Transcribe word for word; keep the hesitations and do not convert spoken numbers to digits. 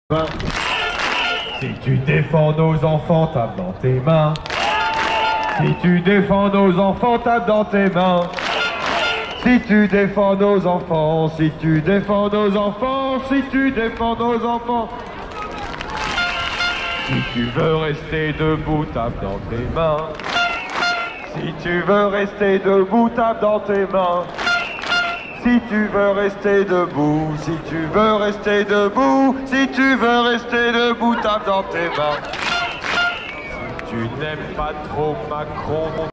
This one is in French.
Si tu défends nos enfants, tape dans tes mains. Si tu défends nos enfants, tape dans tes mains. Si tu défends nos enfants, si tu défends nos enfants, si tu défends nos enfants. Si tu veux rester debout, tape dans tes mains. Si tu veux rester debout, tape dans tes mains. Si tu veux rester debout, si tu veux rester debout, si tu veux rester debout, tape dans tes mains. Si tu n'aimes pas trop Macron,